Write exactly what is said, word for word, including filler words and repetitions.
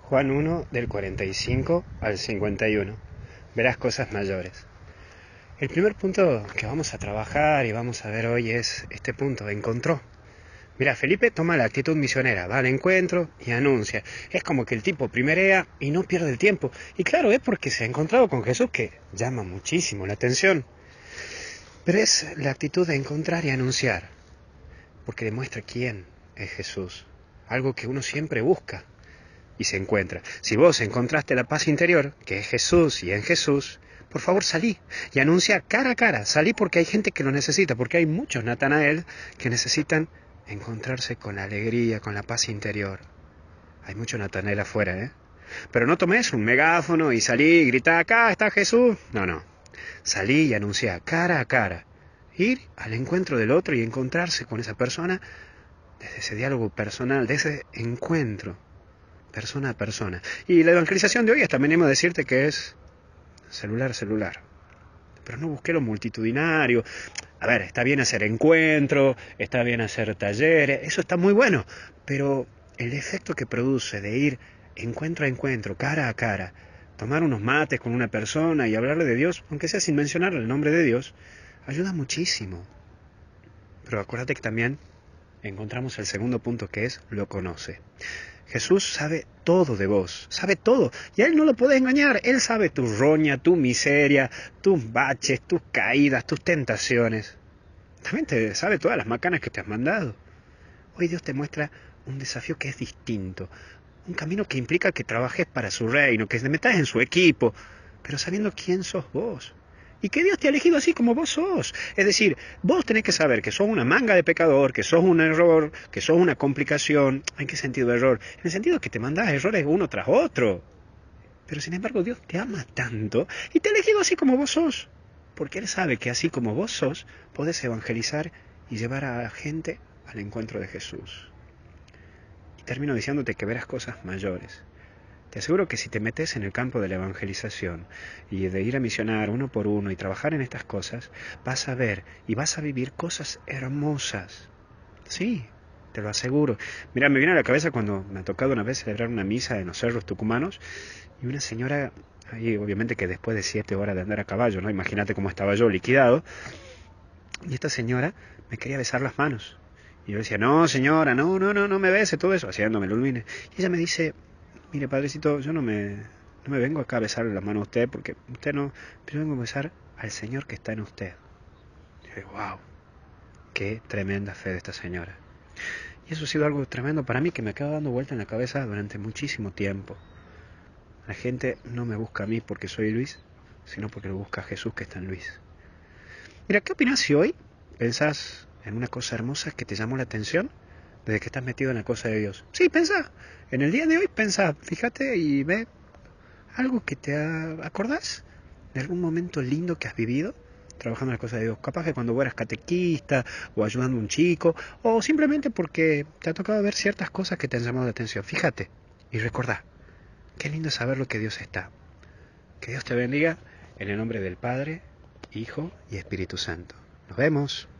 Juan uno, del cuarenta y cinco al cincuenta y uno. Verás cosas mayores. El primer punto que vamos a trabajar y vamos a ver hoy es este punto, encontró. Mira, Felipe toma la actitud misionera, va al encuentro y anuncia. Es como que el tipo primerea y no pierde el tiempo. Y claro, es porque se ha encontrado con Jesús, que llama muchísimo la atención. Pero es la actitud de encontrar y anunciar, porque demuestra quién es Jesús. Algo que uno siempre busca y se encuentra. Si vos encontraste la paz interior, que es Jesús y en Jesús, por favor salí y anuncia cara a cara. Salí porque hay gente que lo necesita, porque hay muchos Natanael que necesitan encontrarse con la alegría, con la paz interior. Hay mucho Natanael afuera, ¿eh? Pero no tomes un megáfono y salí y grita, acá está Jesús. No, no. Salí y anuncia cara a cara. Ir al encuentro del otro y encontrarse con esa persona desde ese diálogo personal, de ese encuentro persona a persona. Y la evangelización de hoy hasta venimos a decirte que es celular, celular. Pero no busqué lo multitudinario. A ver, está bien hacer encuentro, está bien hacer talleres, eso está muy bueno, pero el efecto que produce de ir encuentro a encuentro, cara a cara, tomar unos mates con una persona y hablarle de Dios, aunque sea sin mencionar el nombre de Dios, ayuda muchísimo. Pero acuérdate que también encontramos el segundo punto, que es lo conoce. Jesús sabe todo de vos, sabe todo, y a Él no lo podés engañar. Él sabe tu roña, tu miseria, tus baches, tus caídas, tus tentaciones. También te sabe todas las macanas que te has mandado. Hoy Dios te muestra un desafío que es distinto, un camino que implica que trabajes para su reino, que te metas en su equipo, pero sabiendo quién sos vos. Y que Dios te ha elegido así como vos sos. Es decir, vos tenés que saber que sos una manga de pecador, que sos un error, que sos una complicación. ¿En qué sentido de error? En el sentido que te mandás errores uno tras otro. Pero sin embargo Dios te ama tanto y te ha elegido así como vos sos. Porque Él sabe que así como vos sos, podés evangelizar y llevar a la gente al encuentro de Jesús. Y termino diciéndote que verás cosas mayores. Te aseguro que si te metes en el campo de la evangelización y de ir a misionar uno por uno y trabajar en estas cosas, vas a ver y vas a vivir cosas hermosas. Sí, te lo aseguro. Mira, me viene a la cabeza cuando me ha tocado una vez celebrar una misa en los cerros tucumanos y una señora, ahí obviamente que después de siete horas de andar a caballo, ¿no? Imagínate cómo estaba yo, liquidado. Y esta señora me quería besar las manos. Y yo decía, no señora, no, no, no, no me bese, todo eso, haciéndome el ulmine. Y ella me dice, mire, padrecito, yo no me, no me vengo acá a besarle la mano a usted, porque usted no, yo vengo a besar al Señor que está en usted. Y yo, wow, qué tremenda fe de esta señora. Y eso ha sido algo tremendo para mí, que me acaba dando vuelta en la cabeza durante muchísimo tiempo. La gente no me busca a mí porque soy Luis, sino porque lo busca a Jesús que está en Luis. Mira, ¿qué opinas si hoy pensás en una cosa hermosa que te llamó la atención desde que estás metido en la cosa de Dios? Sí, pensá. En el día de hoy pensá, fíjate y ve algo que te acordás de algún momento lindo que has vivido trabajando en la cosa de Dios. Capaz que cuando vos eras catequista o ayudando a un chico, o simplemente porque te ha tocado ver ciertas cosas que te han llamado la atención. Fíjate y recordá. Qué lindo saber lo que Dios está. Que Dios te bendiga en el nombre del Padre, Hijo y Espíritu Santo. Nos vemos.